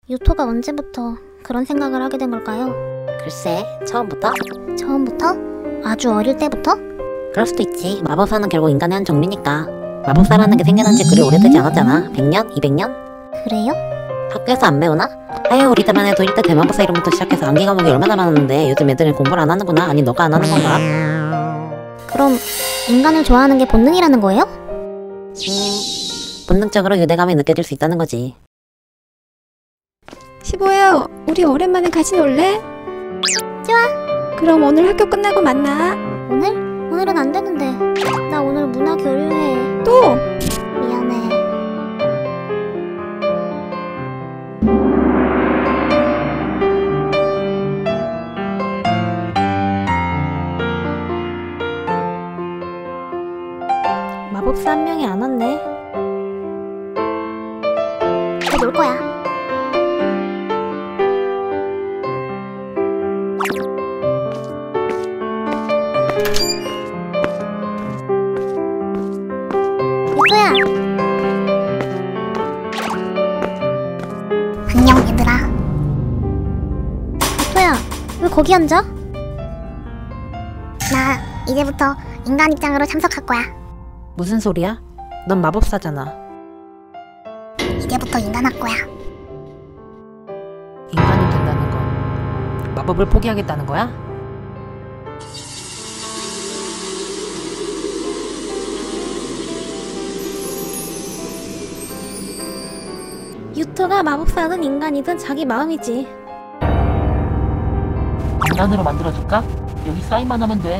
유토가 언제부터 그런 생각을 하게 된 걸까요? 글쎄, 처음부터? 처음부터? 아주 어릴 때부터? 그럴 수도 있지. 마법사는 결국 인간의 한 종류니까. 마법사라는 게 생겨난 지 그리 오래되지 않았잖아. 100년? 200년? 그래요? 학교에서 안 배우나? 아유, 우리 때만 해도 1대 대마법사 이름부터 시작해서 암기 과목이 얼마나 많았는데 요즘 애들은 공부를 안 하는구나. 아니, 너가 안 하는 건가? 그럼 인간을 좋아하는 게 본능이라는 거예요? 본능적으로 유대감이 느껴질 수 있다는 거지. 시보야, 우리 오랜만에 같이 놀래? 좋아. 그럼 오늘 학교 끝나고 만나. 오늘? 오늘은 안 되는데. 나 오늘 문화 교류회. 또? 미안해. 마법사 한 명이 안 왔네. 잘 놀 거야. 유토야. 안녕 얘들아. 유토야, 왜 거기 앉아? 나 이제부터 인간 입장으로 참석할 거야. 무슨 소리야? 넌 마법사잖아. 이제부터 인간 할 거야. 인간이 된다는 건 마법을 포기하겠다는 거야? 유토가 마법사든 인간이든 자기 마음이지. 인간으로 만들어줄까? 여기 사인만 하면 돼.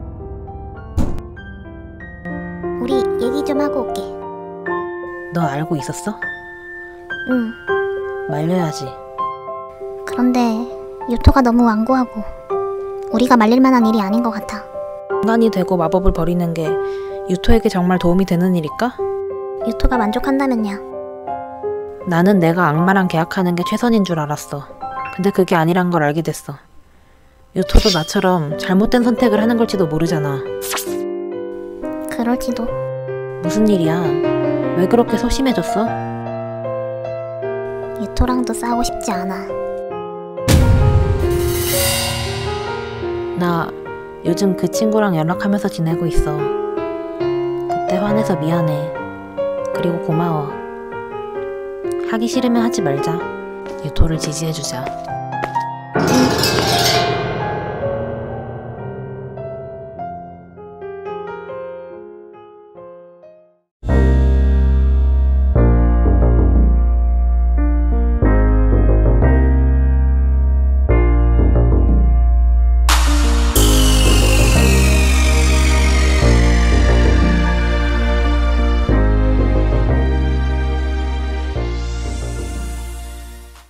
우리 얘기 좀 하고 올게. 너 알고 있었어? 응. 말려야지. 그런데 유토가 너무 완고하고 우리가 말릴 만한 일이 아닌 것 같아. 인간이 되고 마법을 버리는 게 유토에게 정말 도움이 되는 일일까? 유토가 만족한다면야. 나는 내가 악마랑 계약하는 게 최선인 줄 알았어. 근데 그게 아니란 걸 알게 됐어. 유토도 나처럼 잘못된 선택을 하는 걸지도 모르잖아. 그럴지도. 무슨 일이야? 왜 그렇게 소심해졌어? 유토랑도 싸우고 싶지 않아. 나 요즘 그 친구랑 연락하면서 지내고 있어. 그때 화내서 미안해. 그리고 고마워. 하기 싫으면 하지 말자. 유토를 지지해주자. 응.